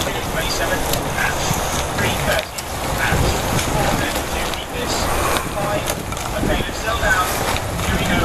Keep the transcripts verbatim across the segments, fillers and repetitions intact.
twenty-seven, catch, three thirty, catch, four thirty-two, keep this, five, okay, let's settle down, here we go.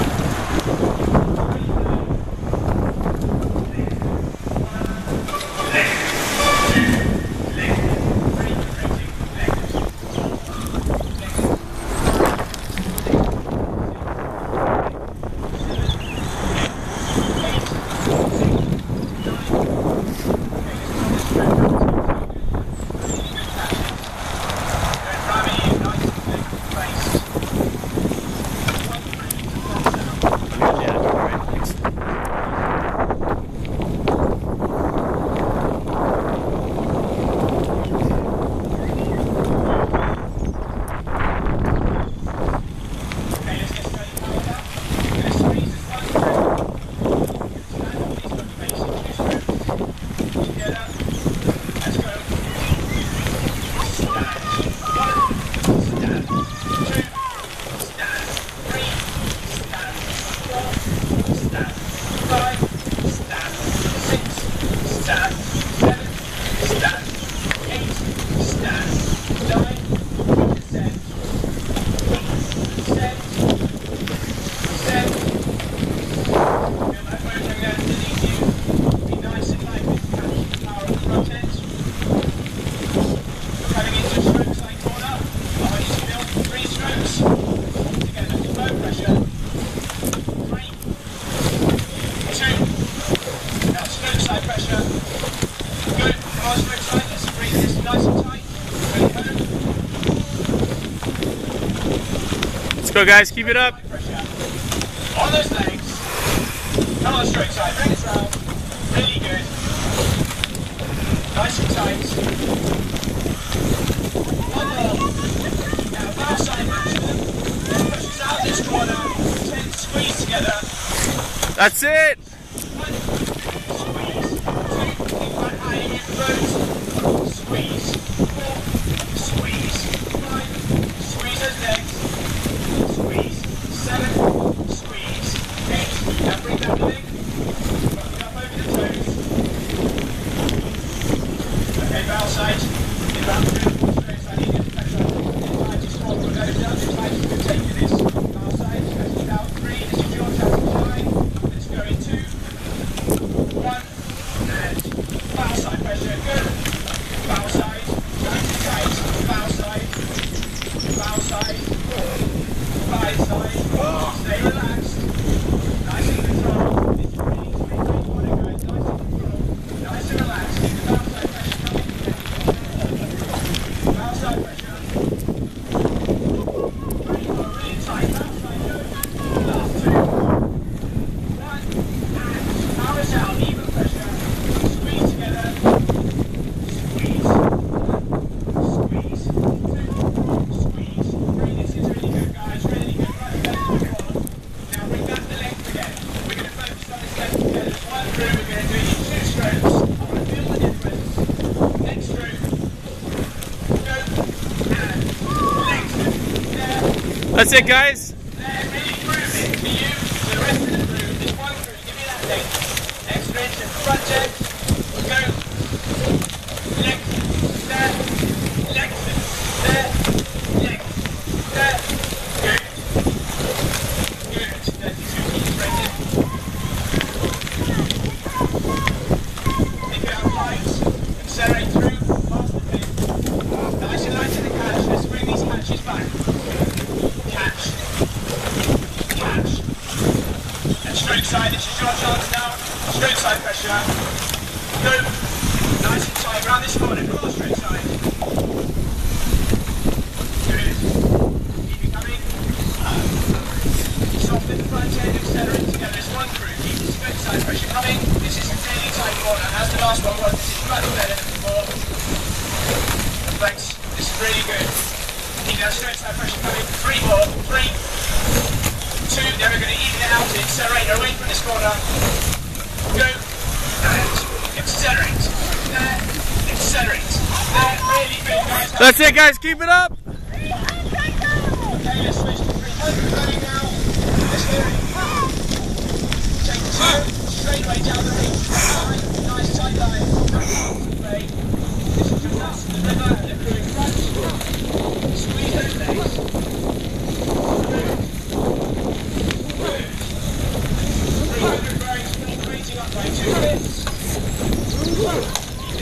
Let's go, guys, keep it up. On those legs. Come on, straight side, bring it round. Really good. Nice and tight. One more. Now, far side maximum. Pushes out this corner. Ten, squeeze together. That's it. One, squeeze. Two, keep that high in your throat. Squeeze. Four, squeeze. Five, squeeze those legs. Squeeze. Seven. Squeeze. Eight. Now bring that leg. Rock it up over the toes. Okay, bow side. In round two. Straight side. Easy pressure. In tight is four. We'll go down. In tight is good. Take this. Bow side. Stretch it out. Three. This is your chance to shine. Let's go in two. One. And bow side pressure. Good. Bow side. Nice and tight. Bow side. Bow side. Side side. Stay relaxed. Nice and controlled. This is really sweet. Where you want to go. Nice and controlled. Nice and relaxed. Keep the bow side pressure coming. Bow side pressure. Three more. Really tight. Bow side. Good. Last two. One. And power us out. Even pressure. Squeeze together. Squeeze. Squeeze. Two. Squeeze. Three. This is really good, guys. Really good. Right, belly to the wall. Now bring back the legs again. We're going to focus on this leg together. There's one through. We're going to do it in two strokes. I want to feel the difference. Next stroke. Go. And lengthen. There. That's it, guys. There. Really groove it for you. The rest of the groove. Just one groove. Give me that length. Extra inch in front edge. Go. Lengthen. There. Lengthen. There. Lengthen. There. Good. Good. thirty-two keep rated. Pick it up light. Accelerate through. Past the pin. Nice and light in the catch. Let's bring these catches back. Catch. Catch. And stroke side. This is your chance now. Stroke side pressure. Go. Nice and tight. Round this corner. Come on, stroke side. Good. Keep it coming. Soft in the front end, accelerate together. There's one through. Keep the stroke side pressure coming. This is a really tight corner. As the last one was, this is much better than before. Thanks. This is really good. Keep that stroke side pressure coming. Three more. Three. Two. Then we're going to even it out. Accelerate away from this corner. Go. And accelerate. There. Accelerate. There. Really good, guys. That's it, guys. Keep it up. Okay, let's switch to three hundred running now. Let's hear it. Take two. Straight away down the reach. Nice, nice tight line. Concentrate.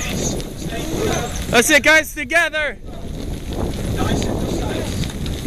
this. Stay together. That's it, guys. Together. Nice and precise.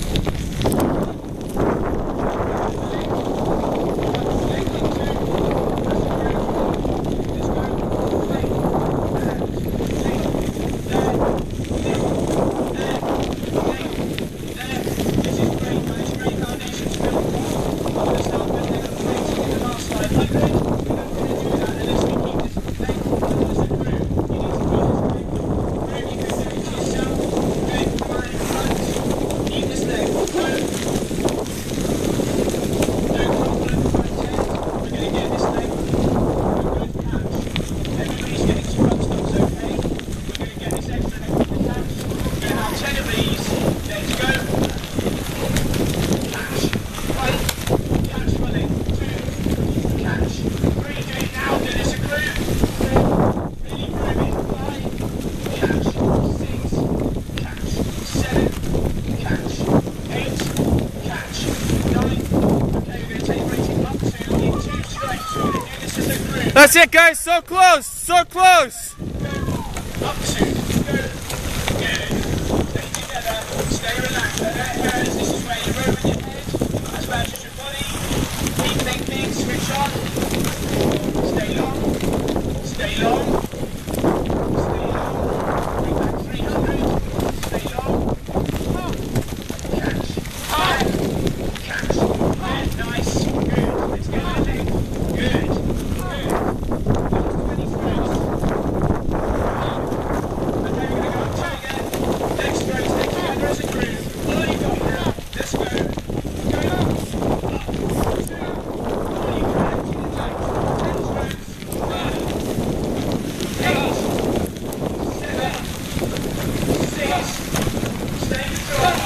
That's it, guys. So close. So close. Up two. Good. Stay together. Stay relaxed. Let that hurt. This is where you're over your head. As well as your body. Keep thinking. Switch on. Stay long. Stay long. Stay long. Bring back three hundred. Stay long. Catch. High. Catch. High. Nice. Good. Let's go. Good. Good. Stay control.